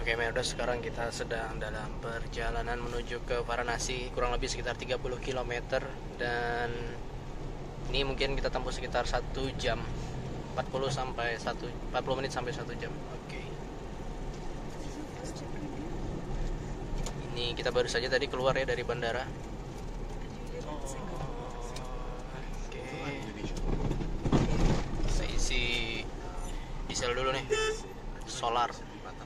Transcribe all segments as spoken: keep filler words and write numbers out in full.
Oke, Merdos, sekarang kita sedang dalam perjalanan menuju ke Varanasi, kurang lebih sekitar tiga puluh kilometer, dan ini mungkin kita tempuh sekitar satu jam, empat puluh sampai satu empat puluh menit sampai satu jam. Oke. Ini kita baru saja tadi keluar ya dari bandara. Oke. Saya isi diesel dulu nih. Solar.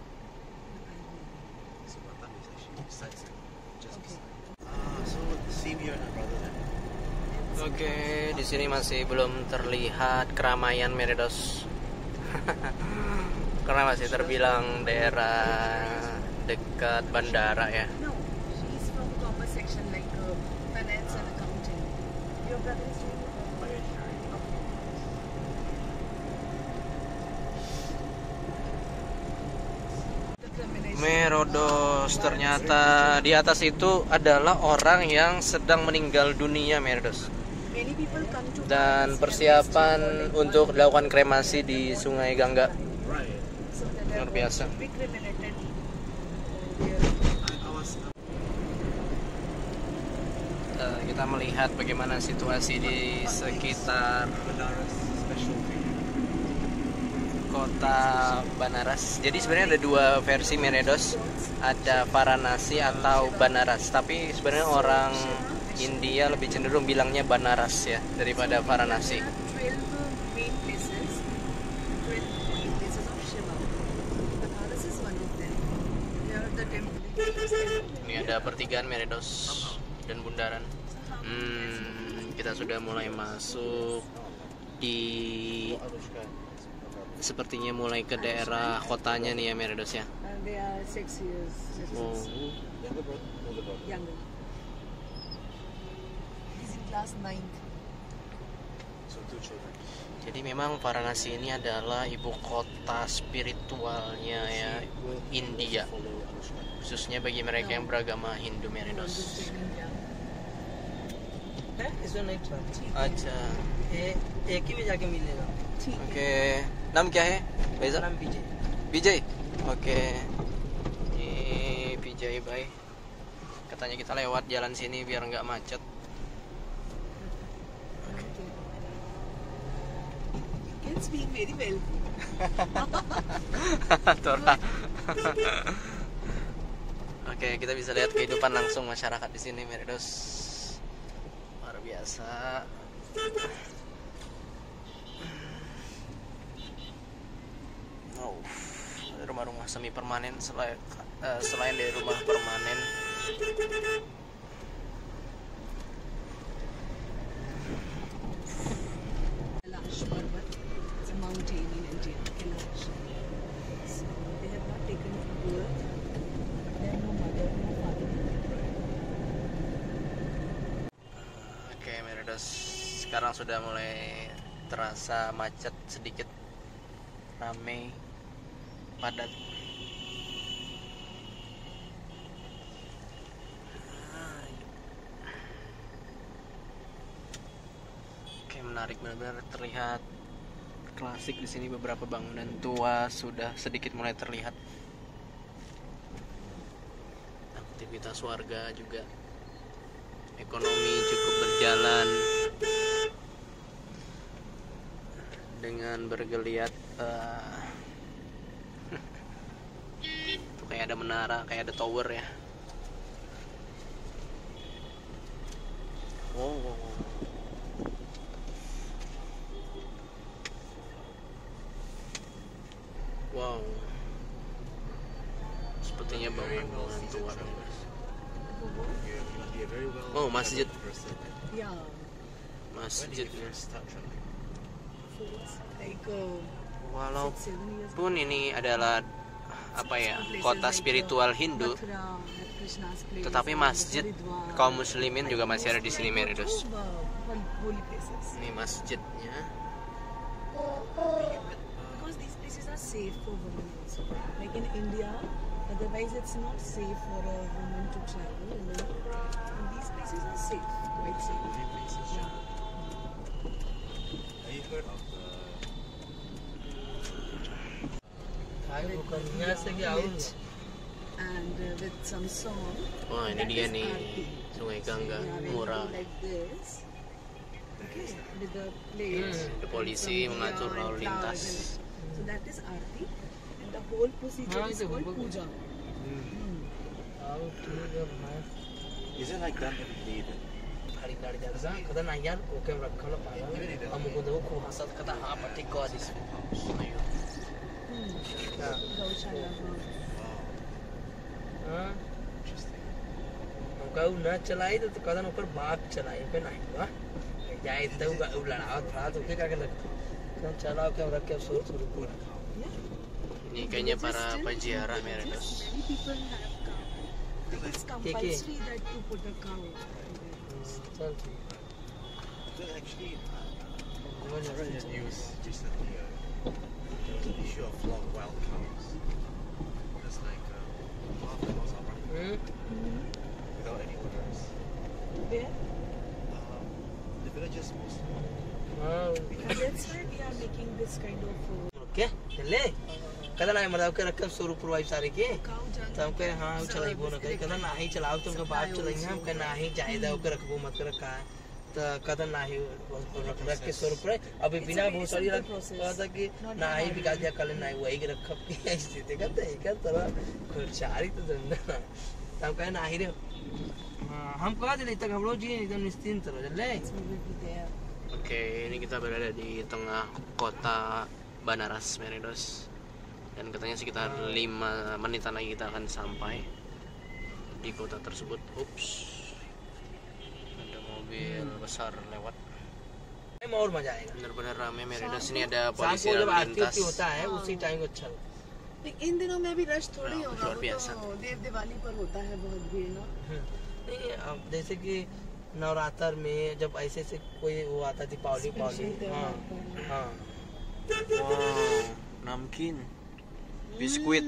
Oke, di sini masih belum terlihat keramaian Merdos. Karena masih terbilang daerah dekat bandara ya. No, she's from commerce section like uh, finance and accounting. Your brother is doing Merdos, ternyata di atas itu adalah orang yang sedang meninggal dunia, Merdos. Dan persiapan untuk dilakukan kremasi di Sungai Gangga. Luar biasa. Uh, kita melihat bagaimana situasi di sekitar kota Banaras. Jadi sebenarnya ada dua versi Merdos, ada Varanasi atau Banaras. Tapi sebenarnya orang India lebih cenderung bilangnya Banaras ya daripada Varanasi. Ini ada pertigaan Merdos dan bundaran. Hmm, kita sudah mulai masuk di sepertinya mulai ke daerah kotanya nih ya Merdos ya. Oh. Jadi memang Varanasi ini adalah ibu kota spiritualnya ya India, khususnya bagi mereka yang beragama Hindu Merdos. Acha. Oke, nama क्या है? Beza? Nama Vijay. Vijay. Oke. Ini Vijay Bhai. Katanya kita lewat jalan sini biar nggak macet. Can speak very well. Oke, kita bisa lihat kehidupan langsung masyarakat di sini Merdos. Luar biasa. Oh, ada rumah-rumah semi permanen selain uh, selain dari rumah permanen. Kailash Parvat, it's a mountain in India, Kailash. So they have not taken birth, but they have no mother, no father. Oke, Merdos, sekarang sudah mulai terasa macet sedikit, ramai, padat. Oke, menarik, benar-benar terlihat klasik di sini. Beberapa bangunan tua sudah sedikit mulai terlihat. Aktivitas warga juga, ekonomi cukup berjalan dengan bergeliat. Uh, tuh kayak ada menara, kayak ada tower ya. Wow, wow, wow. Wow. Sepertinya bangunan tua. Oh, masjid. Yeah. Masjidnya. Like, uh, Walaupun ini adalah apa ya, kota spiritual Hindu, tetapi masjid kaum muslimin juga masih ada di sini Merdos. Ini masjidnya. Because these places are safe for women also. Like in India, otherwise it's not safe for a woman to travel. You know? And these places are safe, quite safe. Yeah. Have you heard of the यहाँ से क्या and uh, with some song. Wah, ini That dia is nih Aarti. Sungai Gangga, Yeah, when you murah. do like this. Okay, with the plates. Hmm, the and polisi some, mengatur yeah, lalu and lintas. flowers and- So that is Aarti, and the whole procedure Ah, is itu called bagus. puja. Hmm. Is it like that every day then? Hari dari jasa, kata nayan, oke rakal pala. Kamu kudu ku hasad kata ha pati ko adis. Ayo. Hmm. Nah. Gaushala, हाँ. हाँ, Interesting. कऊ न चलाई तो कदन ऊपर बाप चलाई पे नहीं हुआ जाए तो लड़ावत था तो क्या क्या लग kan चलाओ के रख के सुर सुर पूरा ini kayaknya para peziarah Meredos. Many people have cow. It's compulsory that to put a cow. चल So actually, I read the news recently. Uh, there was an issue of a lot of wild cows. There's like uh, a lot of cows are running hmm without any owners. Where? Um, the villages mostly. हाँ That's why we are making this kind of uh, okay चले कदन आए मतलब के रकम सुर पूरा सारे के cow junk. तो हमके हाँ चलाई वो न करे कदन नहीं चलाओ तुमके बाप चलाई हम के नहीं जायदा ओके रखबो मत कर का तो कदन नहीं रख रख के सुर पूरा अभी बिना बहुत सारी रख कहता कि नहीं बिका दिया कल नहीं वही के रख के स्थिति का तो एक तरह खर्चारी तो धंधा तब कहे नहीं रे हाँ हम कहा दिले तक हम लोग जी एकदम निश्चिंत रहो चले We will be there. Oke, ini kita berada di tengah kota Banaras, Meredos. Dan katanya sekitar lima menitan lagi kita akan sampai di kota tersebut. Ups. Ada mobil besar lewat. और मजा आएगा benar-benar ramai Meredos. Ini ada polisi lalu lintas. होता है उसी टाइम को अच्छा लेकिन इन दिनों में भी रश थोड़ी हाँ, होगा और वो भी ऐसा। तो देव दिवाली पर होता है बहुत भीड़ ना नहीं अब जैसे कि नवरात्र में जब ऐसे से कोई वो आता दीपावली पावली हाँ हाँ नमकीन बिस्कुट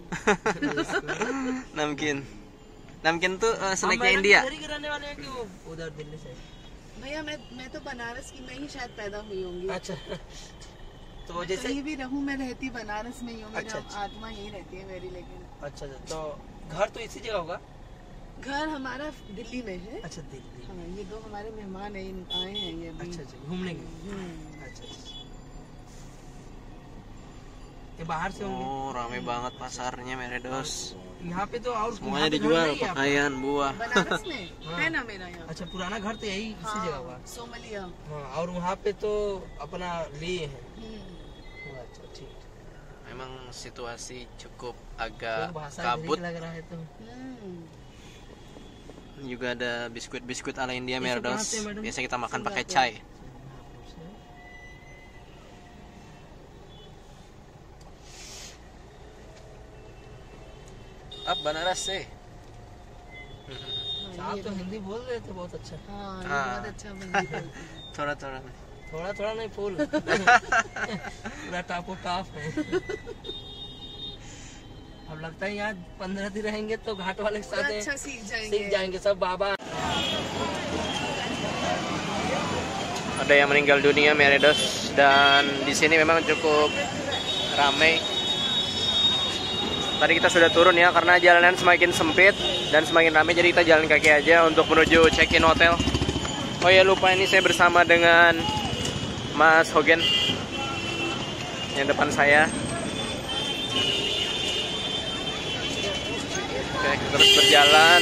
नमकीन नमकीन तो स्नैक इंडिया कराने वाले हैं कि वो उधर दिल्ली से भैया मैं मैं तो बनारस की में ही शायद पैदा हुई होंगी अच्छा तो मैं जैसे कहीं भी रहूं मैं रहती बनारस में ही हूँ मेरी अच्छा, अच्छा। आत्मा यही रहती है मेरी लेकिन अच्छा अच्छा तो घर तो इसी जगह होगा घर हमारा दिल्ली में है अच्छा दिल्ली हाँ ये दो हमारे मेहमान है इन आए हैं ये अभी। अच्छा अच्छा घूमने के हम्म। अच्छा अच्छा ये बाहर से होंगे oh ramai banget pasarnya Meredos यहाँ पे तो और semuanya dijual pakaian buah Banaras में है ना मेरा यहाँ अच्छा पुराना घर तो यही इसी जगह हुआ सोमलिया हाँ और वहाँ पे तो अपना लिए हैं हम्म। oh, अच्छा ठीक memang situasi cukup तो agak भाषा kabut लग रहा है तो हम्म। juga ada biskuit-biskuit ala India Itu Meredos berhasil, madam. biasa kita makan pakai Singapura. chai अब बनारस से आप तो हिंदी बोल रहे थे बहुत अच्छा हाँ ये हाँ। बहुत अच्छा बंदी बोलती है। थोड़ा थोड़ा थोड़ा थोड़ा नहीं फुल पूरा टापो टाप है अब लगता है यहाँ पंद्रह दिन रहेंगे तो घाट वाले के और साथ अच्छा सीख जाएंगे सीख जाएंगे सब बाबा ada yang meninggal dunia Meredos dan di sini memang cukup ramai. Tadi kita sudah turun ya karena jalanan semakin sempit dan semakin ramai jadi kita jalan kaki aja untuk menuju check-in hotel. Oh ya lupa ini saya bersama dengan Mas Hogen yang depan saya. Oke, kita terus berjalan.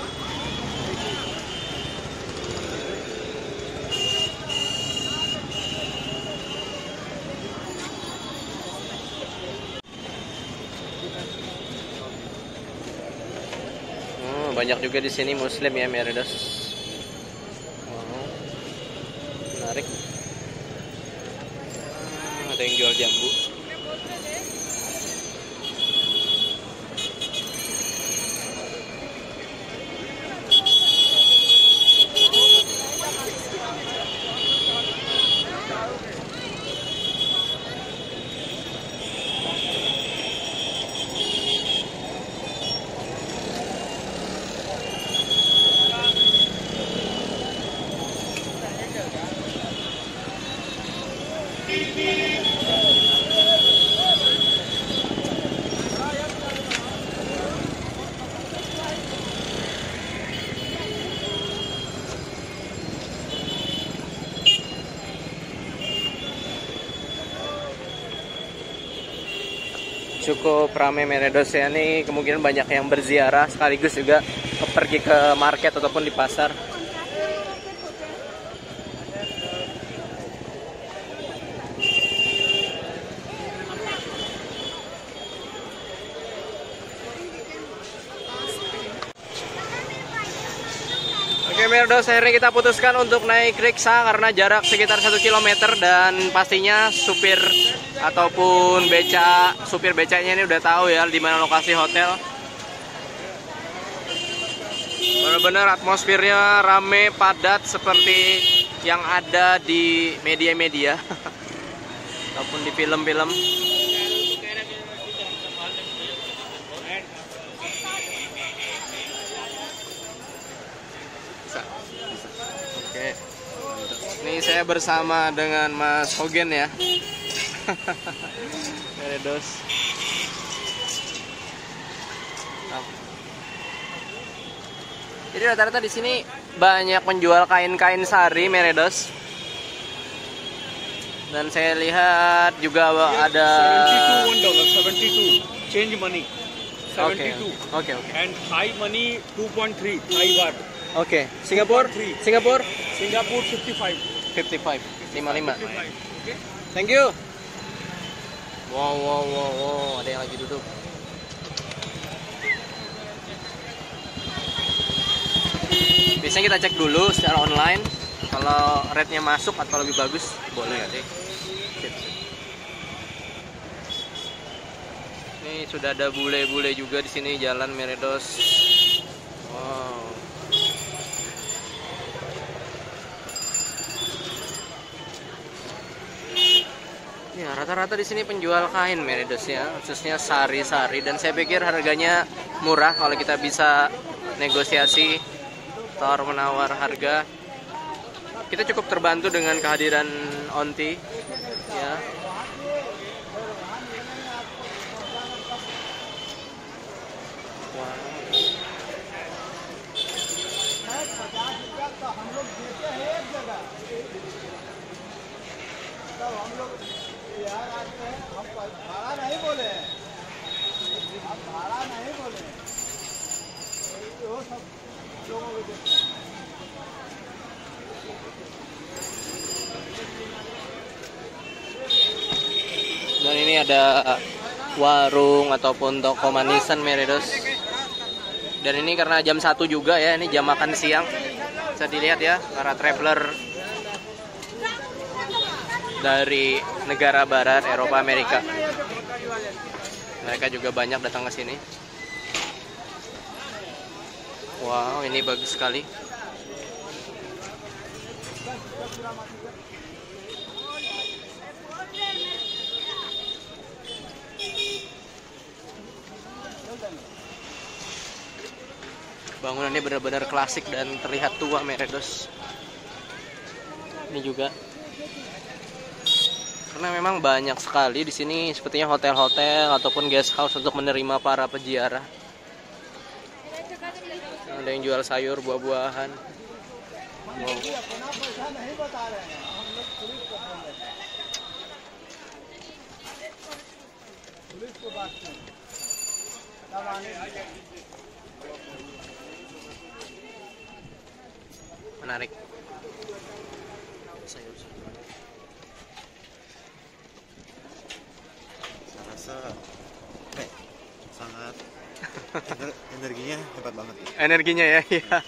Oh, banyak juga di sini Muslim ya Meredos. Wow, menarik. Hmm, ada yang jual jambu. cukup ramai Meredos ya. Ini kemungkinan banyak yang berziarah sekaligus juga pergi ke market ataupun di pasar. Oke Meredos, akhirnya kita putuskan untuk naik riksa karena jarak sekitar satu kilometer dan pastinya supir ataupun beca, supir becanya ini udah tahu ya di mana lokasi hotel. Benar-benar atmosfernya rame, padat seperti yang ada di media-media ataupun di film-film. Oke, ini saya bersama dengan Mas Hogen ya. Meredos. Jadi rata-rata di sini banyak menjual kain-kain sari Meredos. Dan saya lihat juga ada seventy-two dollars, seventy-two change money. seventy-two. Oke, oke. And Thai money two point three Thai baht. Oke, Singapura? Singapura? Singapore fifty-five. fifty-five, lima puluh lima. Okay. Thank you. Wow, wow, wow, wow, ada yang lagi duduk. Biasanya kita cek dulu secara online kalau rate-nya masuk atau lebih bagus, boleh nggak sih? Ini sudah ada bule-bule juga di sini jalan Meredos. Wow. Ya, rata-rata di sini penjual kain Meredos ya, khususnya sari-sari, dan saya pikir harganya murah kalau kita bisa negosiasi tawar menawar harga. Kita cukup terbantu dengan kehadiran Onti ya. Wow. Dan ini ada warung ataupun toko manisan Meredos. Dan ini karena jam satu juga ya, ini jam makan siang. Bisa dilihat ya, para traveler dari negara barat, Eropa, Amerika. Mereka juga banyak datang ke sini. Wow, ini bagus sekali. Bangunannya benar-benar klasik dan terlihat tua Meredos. Ini juga. Karena memang banyak sekali di sini sepertinya hotel-hotel ataupun guest house untuk menerima para peziarah. Ada yang jual sayur, buah-buahan. Wow. Menarik. Saya rasa eh, sangat ener energinya hebat banget. Energinya ya, iya.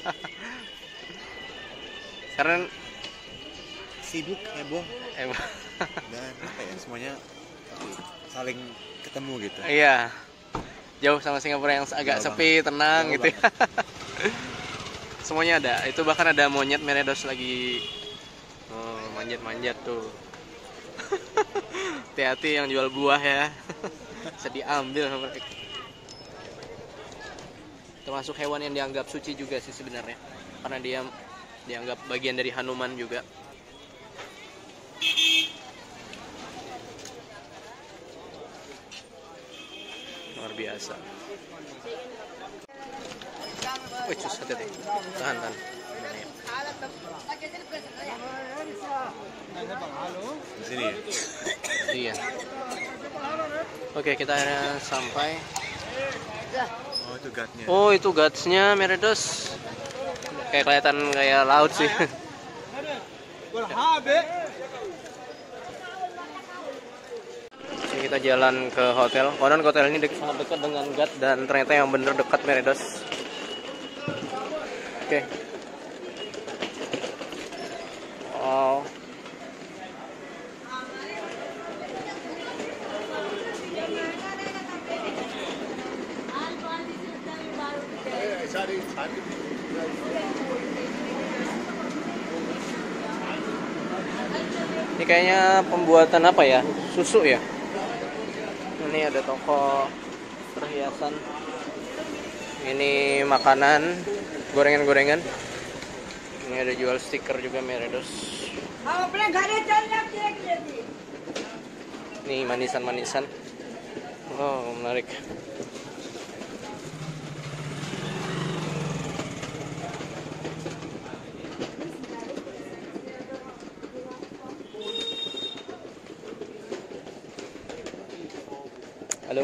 Karena Sibuk, heboh, emang dan apa ya, semuanya saling ketemu gitu. iya. Jauh sama Singapura yang agak Jauh sepi, banget. tenang Jauh gitu ya. Semuanya ada. Itu bahkan ada monyet Meredos lagi oh, manjat-manjat tuh. Hati-hati yang jual buah ya. Bisa diambil sama mereka. Termasuk hewan yang dianggap suci juga sih sebenarnya. Karena dia dianggap bagian dari Hanuman juga. Luar biasa. Wih, sus, hati-hati. Tahan, tahan. Di sini ya. Iya. Oke, kita akhirnya sampai. Oh, itu guardnya. Oh, itu guardsnya Meridos. Kayak kelihatan kayak laut sih. Ini kita jalan ke hotel. Konon hotel ini dek, sangat dekat dengan guard dan ternyata yang bener dekat Meridos. Oke. Oh. Ini kayaknya pembuatan apa ya? Susu ya? Ini ada toko perhiasan. Ini makanan, gorengan-gorengan. Ini ada jual stiker juga Meridos. Nih manisan-manisan. Oh, menarik. Halo.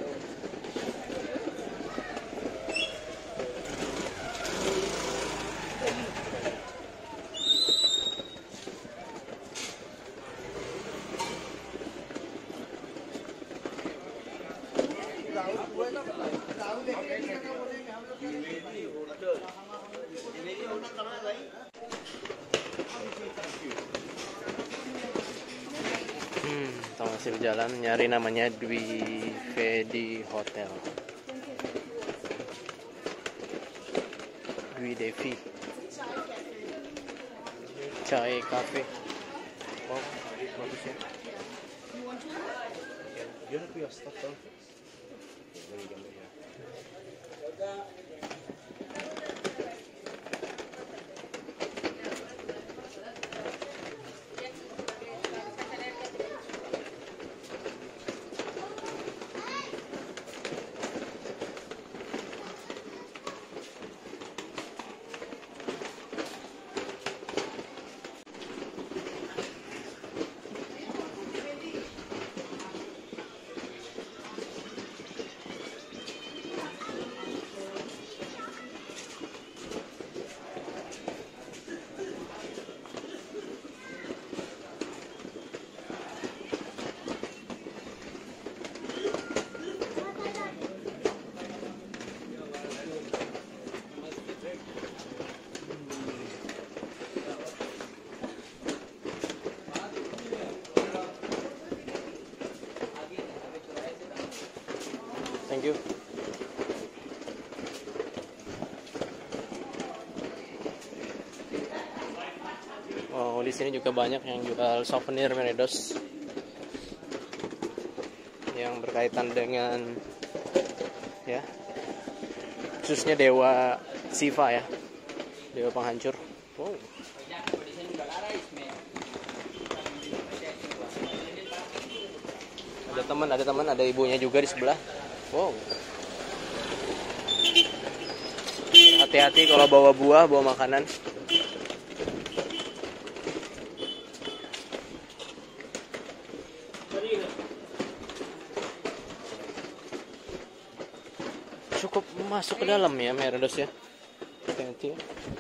Hmm, kita masih berjalan nyari namanya Dwi Vedi Hotel. Dwi Devi Chai Cafe. Oh, bagus ya. You have your stuff though. Thank you. Oh, di sini juga banyak yang jual souvenir Meridos yang berkaitan dengan ya, khususnya dewa Shiva ya, dewa penghancur. Wow. Ada teman, ada teman, ada ibunya juga di sebelah. Wow. Hati-hati kalau bawa buah, bawa makanan. Cukup masuk ke dalam ya Meridos ya. Hati-hati.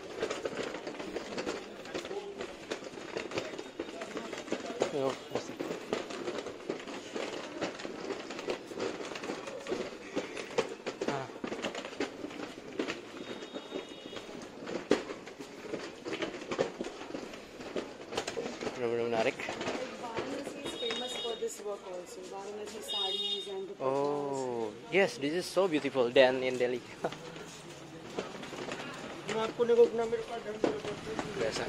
Yo, masih. Benar-benar menarik. Varanasi is famous for this work also. Varanasi sarees and the Oh, yes, this is so beautiful than in Delhi. Biasa.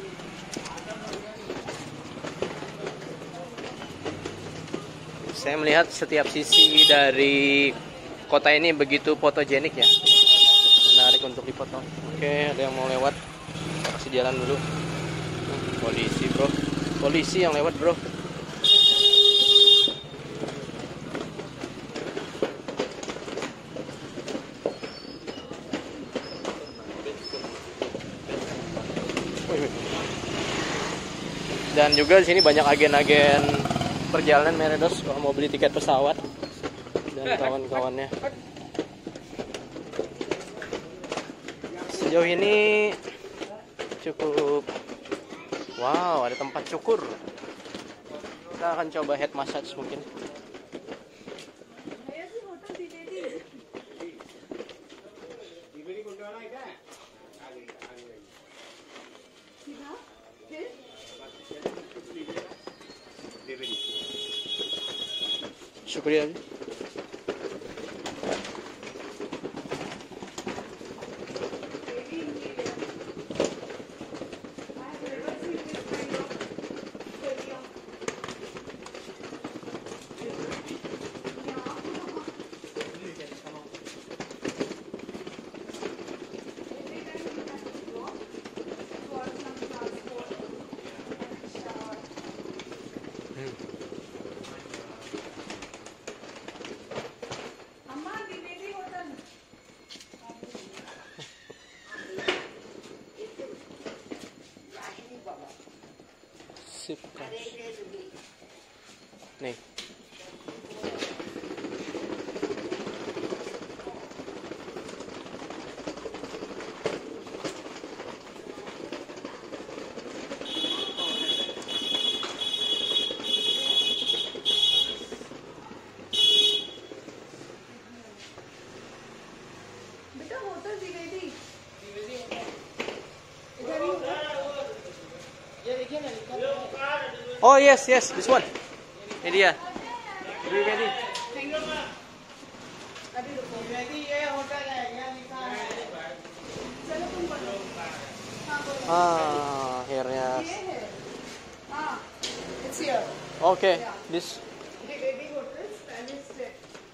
Saya melihat setiap sisi dari kota ini begitu fotogenik ya. Menarik untuk difoto. Oke, ada yang mau lewat. Kasih jalan dulu. Polisi, bro. Polisi yang lewat, bro. Dan juga di sini banyak agen-agen perjalanan Meridos kalau mau beli tiket pesawat. dan kawan-kawannya. Sejauh ini cukup. Wow, ada tempat cukur. Kita akan coba head massage mungkin. शुक्रिया जी। Sip. Nih. बेटा hotel दी गई थी। Oh yes, yes, this one. Ini dia. Ready. Ah, akhirnya. हाँ, it's here. Oke, this. The lady hotel Spanish stay.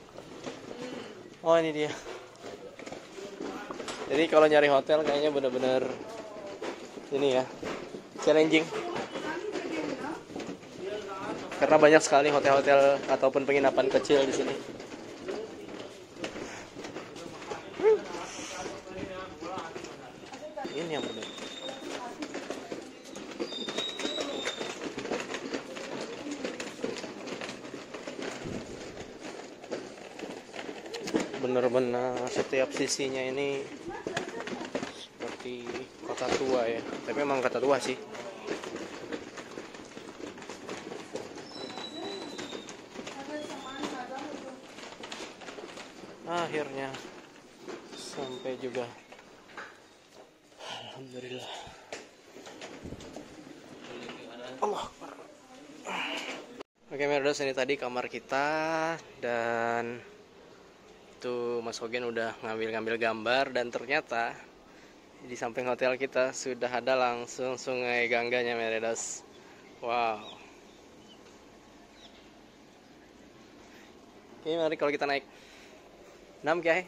Oh ini dia. Jadi kalau nyari hotel kayaknya bener-bener ini ya, challenging. Karena banyak sekali hotel-hotel ataupun penginapan kecil di sini. Ini yang benar. Benar-benar setiap sisinya ini seperti kota tua ya. Tapi memang kota tua sih. Akhirnya sampai juga. Alhamdulillah. Allah Akbar. Oke Merdos, ini tadi kamar kita dan itu Mas Hogen udah ngambil-ngambil gambar dan ternyata di samping hotel kita sudah ada langsung Sungai Gangganya Merdos. Wow. Oke, mari kalau kita naik. Naam kya hai?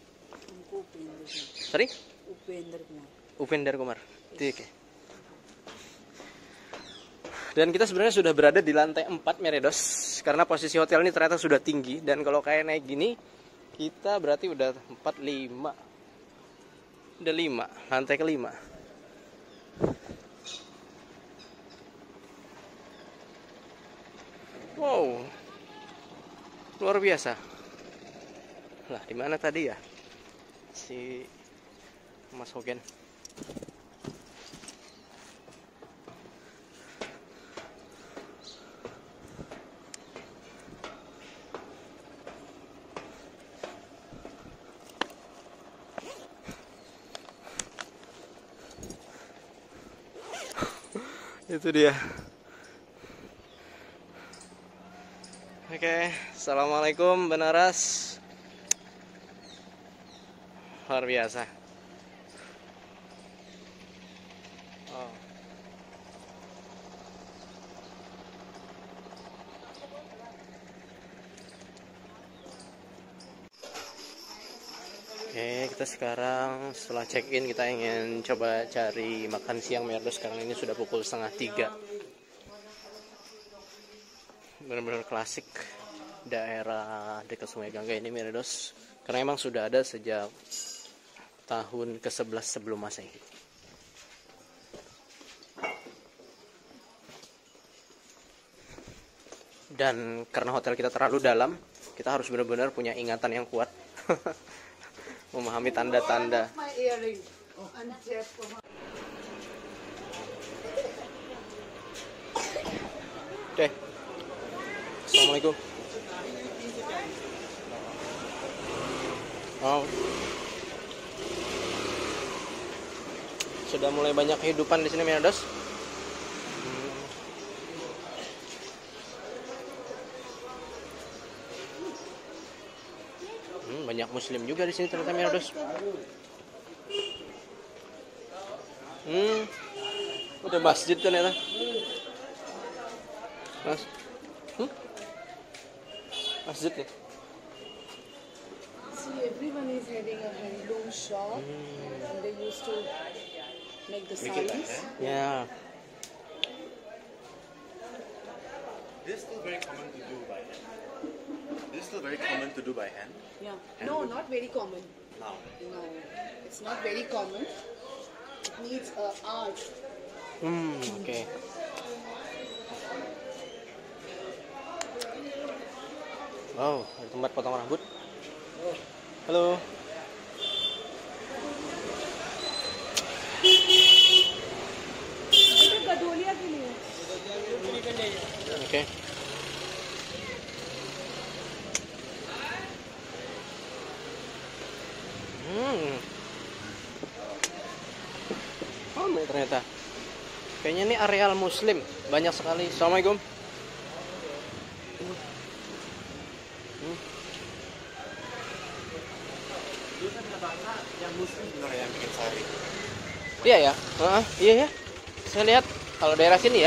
Sorry? Upendra Kumar. Upendra Kumar. Oke. Dan kita sebenarnya sudah berada di lantai empat Meredos karena posisi hotel ini ternyata sudah tinggi dan kalau kayak naik gini kita berarti udah empat lima. Udah lima, lantai kelima. Wow. Luar biasa. Lah, di mana tadi ya si Mas Hogen? Itu dia. Oke, assalamualaikum Benaras. Luar biasa. Oh. Oke, kita sekarang setelah check in kita ingin coba cari makan siang Merdos. Sekarang ini sudah pukul setengah tiga. Benar-benar klasik daerah dekat Sungai Gangga ini Merdos. Karena emang sudah ada sejak tahun ke sebelas sebelum Masehi. Dan karena hotel kita terlalu dalam, Kita harus benar-benar punya ingatan yang kuat. Memahami tanda-tanda. Oke. Assalamualaikum. Oh. Sudah mulai banyak kehidupan di sini, Mirados. Hmm, banyak Muslim juga di sini ternyata, Mirados. Hmm, udah masjid ternyata. Mas, hmm? Masjid nih. See, everyone is having a handloom shop, and they used to make the sarees. Ya. This is still very common to do by hand. This is still very common to do by hand. Yeah. No, not very common. Now, No, it's not very common. It needs uh, art. Hmm, oke. Wow, ada tempat potong rambut. Halo. Oke. Hmm. Ramai ternyata. Kayaknya ini areal Muslim, banyak sekali. Assalamualaikum. Hmm. yang Muslim benar yang bikin sari. Iya ya, uh, iya ya. Saya lihat kalau daerah sini ya,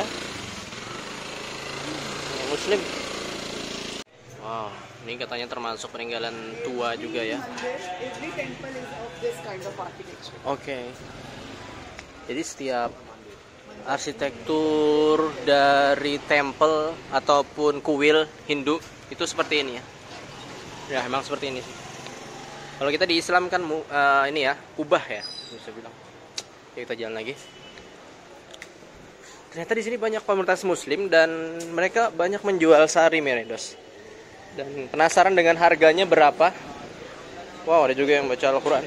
yang Muslim. Wow, ini katanya termasuk peninggalan tua juga ya. Every temple is of this kind of architecture. Oke. Jadi setiap arsitektur dari temple ataupun kuil Hindu itu seperti ini ya. Ya, emang seperti ini. Kalau kita di Islam kan uh, ini ya, kubah ya, bisa bilang. Oke, kita jalan lagi. Ternyata di sini banyak komunitas Muslim dan mereka banyak menjual sari, Mirados. Dan penasaran dengan harganya berapa? Wow, ada juga yang baca Al-Quran.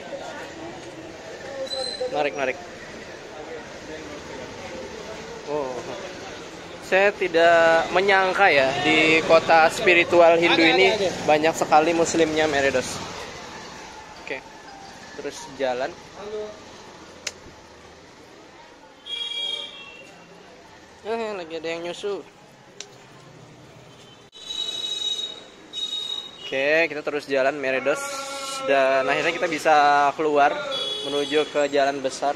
Narik, narik. Oh, saya tidak menyangka ya di kota spiritual Hindu ini banyak sekali Muslimnya, Mirados. Oke, terus jalan. Eh, lagi ada yang nyusu. Oke, kita terus jalan, Mirados, dan akhirnya kita bisa keluar menuju ke jalan besar.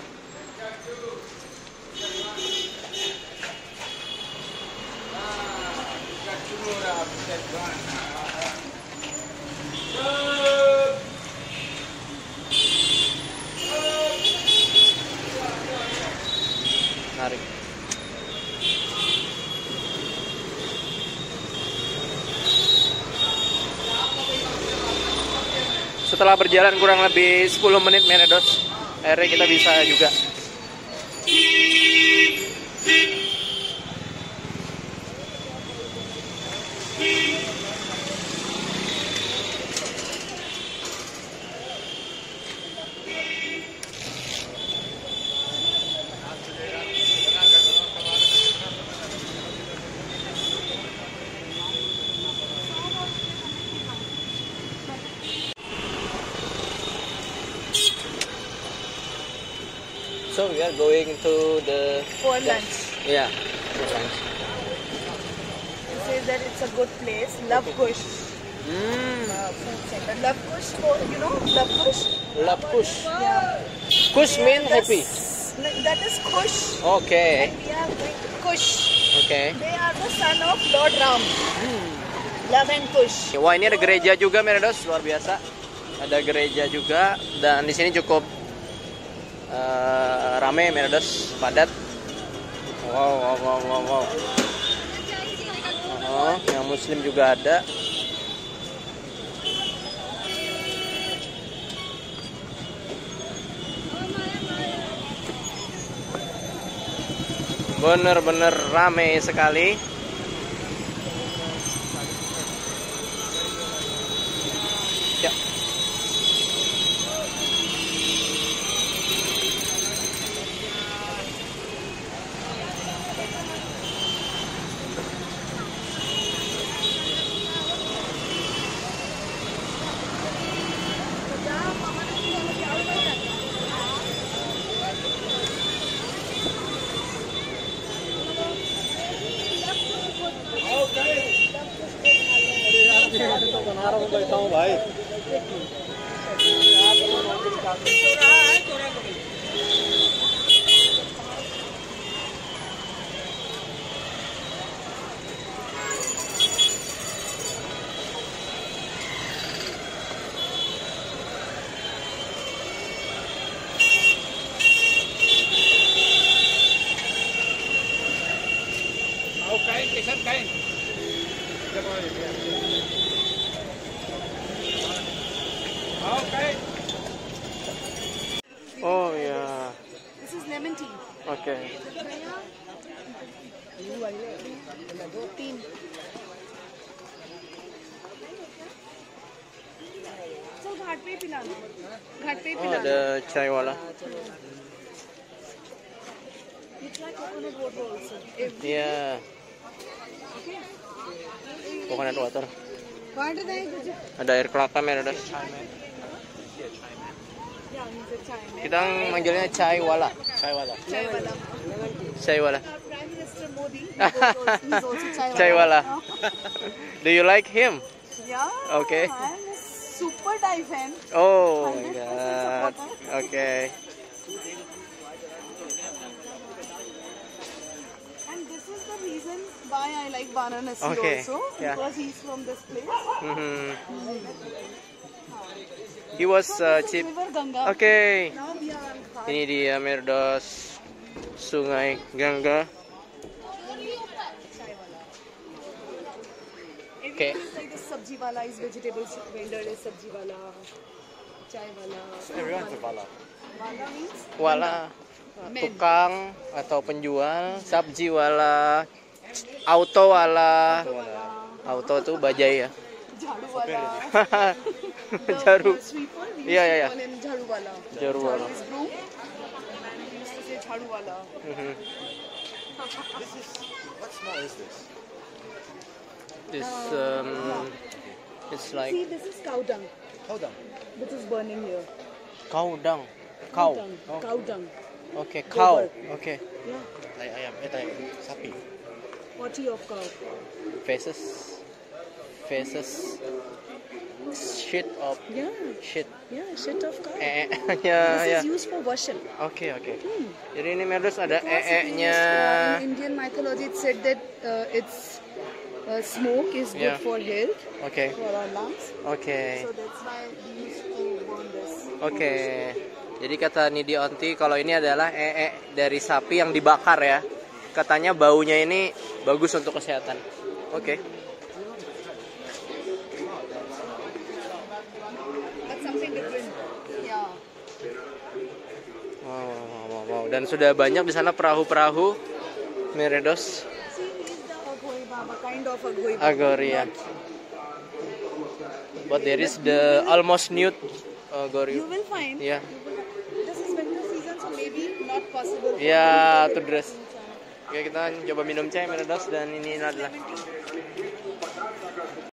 Narik. Setelah berjalan kurang lebih sepuluh menit, Mirados, akhirnya kita bisa juga. So we are going to the For lunch. yeah, for lunch. It says that it's a good place. Love Kush Hmm, uh, food center. Love Kush, for, you know, Love Kush. love kush. Yeah. Kush mean happy. That's- That is Kush. Okay, And we are going to Kush. okay. They are the son of Lord Ram. Love and Kush. Wah, ini ada gereja juga, Mirados, luar biasa. Ada gereja juga dan di sini cukup uh, rame, Mirados, padat. Wow, wow, wow, wow, wow. Oh, yang Muslim juga ada. Bener-bener rame sekali. बारह को बैठा हूँ भाई। Kain, kisan kain. Okay. Oh ya. This is lemon tea. Oke. तीन चल घाट पे ही पिला लो घाट पे ही Oh, पिला लो ada chai wala. You try coconut water also. Every Iya. Coconut water. water there कुछ Ada air kelapa Meridos. yeah नीचे चाय में Kita manggilnya chai wala. चाय वाला। चाय वाला Chai wala. Our Prime Minister Modi he also- he's also chai Chai wala. wala. Do you like him? Yeah. Okay. I'm a super Thai fan. Oh my one hundred percent god. supporter. Okay. And this is the reason why I like Varanasi Okay, also yeah. because he's from this place. Mhm. He was So uh, this is cheap. River Ganga. Oke. Now we are on Ghat. Ini dia Meridos Sungai Gangga. Everything is like the sabji wala is vegetable vendor is sabji wala, chai wala. Everyone's a bala. Wala means Wala men. tukang atau penjual, sabji wala, auto wala. Auto tuh bajai ya. Jharu wala. Jaru. The sweeper we used Yeah, yeah, to yeah. call him jharu wala. Jaru wala. is broom. We used to say jharu wala. Mhm. This is what smell is this? This um, it's like See, this is cow dung, Hold on. which is burning here. kaudang. Kau. dung. Oh, Cow dung. Oke, kau. Gobar. Oke. Yeah. Tai ayam, eh tai sapi. Potty of cow. Faces. Faces. Shit of Yeah. shit. Yeah, shit of cow. Eh, ya, This ya. is used for worship. Oke, oke. Hmm. Jadi ini Meridos ada Because it ee-nya. used, uh, in Indian mythology, it said that uh, it's uh, smoke is good Yeah. for health, Oke. for our lungs. Oke. So that's why we used to burn this. Oke. Jadi kata Nidi Onti kalau ini adalah ee dari sapi yang dibakar ya. Katanya baunya ini bagus untuk kesehatan. Oke. That's something different. Yeah. Wow, wow, wow, wow. Dan sudah banyak di sana perahu-perahu Meridos See, he's the Aghori Baba, kind of Aghori Baba. Agoria. But there is the almost nude Agoria. You will find. Yeah. You will, this is winter season, so maybe not possible. for Ya, you to dress. Oke, kita coba minum chai Meridos dan ini adalah